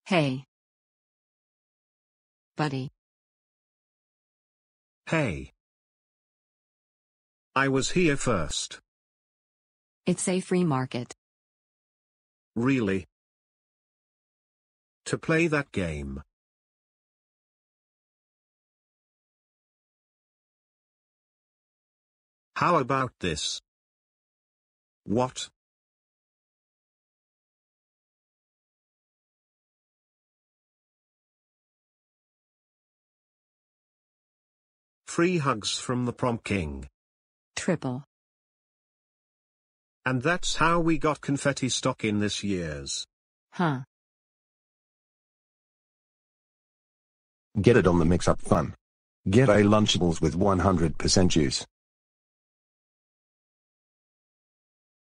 Hey. Buddy. Hey. I was here first. It's a free market. Really? To play that game. How about this? What? Free hugs from the prom king. Triple. And that's how we got confetti stock in this year's. Huh. Get it on the mix-up fun. Get a Lunchables with 100% juice.